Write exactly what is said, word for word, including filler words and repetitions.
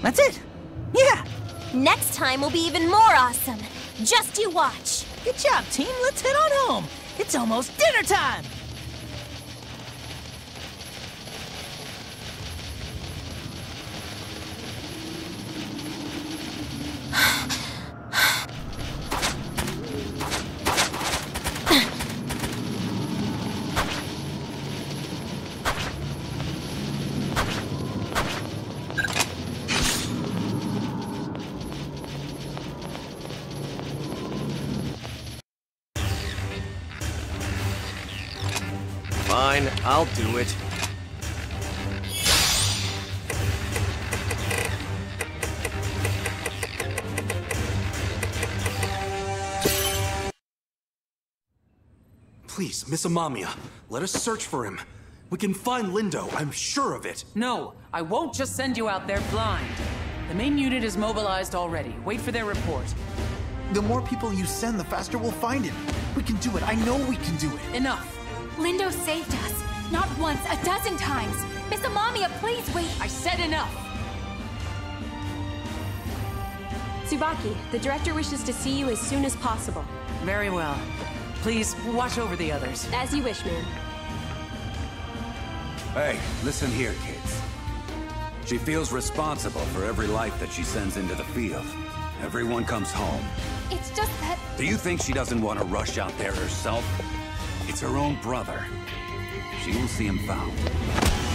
That's it. Yeah. Next time will be even more awesome. Just you watch. Good job, team. Let's head on home. It's almost dinner time. Fine, I'll do it. Please, Miss Amamiya, let us search for him. We can find Lindo, I'm sure of it. No, I won't just send you out there blind. The main unit is mobilized already. Wait for their report. The more people you send, the faster we'll find him. We can do it. I know we can do it. Enough. Lindo saved us. Not once, a dozen times. Miss Amamiya, please wait. I said enough. Tsubaki, the director wishes to see you as soon as possible. Very well. Please, watch over the others. As you wish, ma'am. Hey, listen here, kids. She feels responsible for every life that she sends into the field. Everyone comes home. It's just that... Do you think she doesn't want to rush out there herself? It's her own brother. She will see him found.